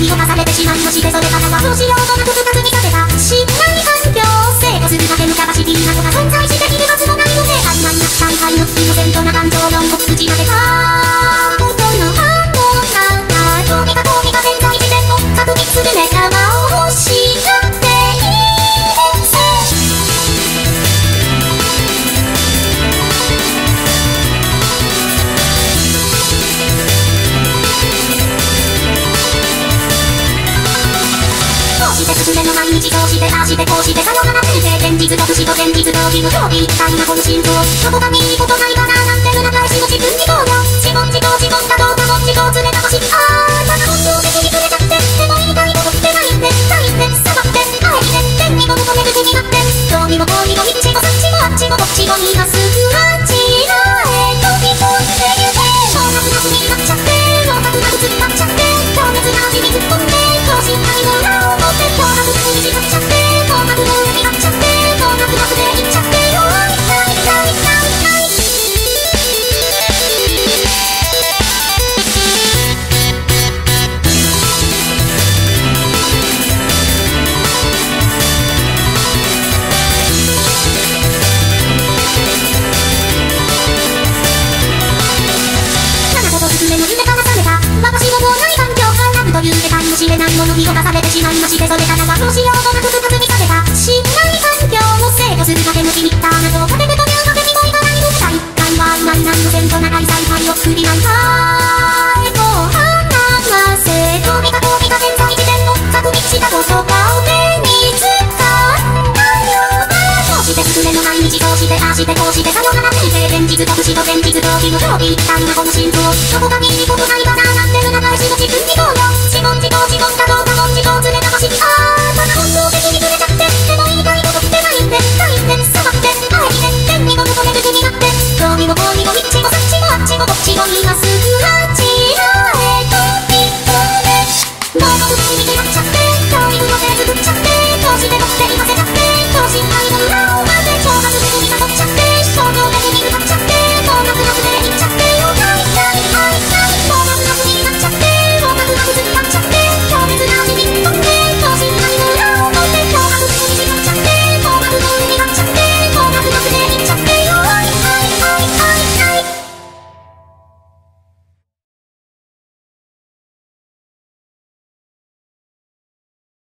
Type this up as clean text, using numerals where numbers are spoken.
ぎを重ねてしまいまして、それからはどうしようもなく深くにさせた信頼環境、成功するだけのキャパシティなどが存在しているはずもないので、曖昧な大会のイノセントな感情論を口なげたことの反応がどうにか潜在自然を確認する目玉を欲しがっているぜ。進めの毎日そうしてああしてこうしてさよなら先生、現実と不死と現実逃避の競技一体なこの心臓、どこかにいいことないかななんて裏返しの自分に問うよ。自問自答自問かどうかも自答ずれた星、あーただ本当的に触れちゃって、でも言いたいことってないんでさばってあえて天にも求める気になって、どうにもこうにも一もそっちもあっちもどっちも今すぐあちらへ飛び込んでゆけ。もうなくなくになっちゃって、もうなくなく突っ張っちゃって、強烈な味に突っ込んで等身大の裏を持って、もうなくなくにしまっちゃって、もうなくの上になっちゃって、もうなくなくでいっちゃってよ。という得体の知れないものに侵されてしまいまして、それからはどうしようもなく深くにさせた信頼環境を制御するだけの気に入った穴を立ててというわけにもいかないので、第1回は曖昧なイノセントな大再会を作りなんかこう話せ、どう見かこう見か潜在自然を確認した言葉を手につかんだよな。こうして進めの毎日そうしてああしてこうしてさよなら先生、現実と不死と現実逃避の競技一体なこの心臓、どこかにいいことないかななんて裏返しの自分に問うよ。自問自答自問かどうかも自答ずれた星、あーただ本当的に触れちゃって、でも言いたいことってないんで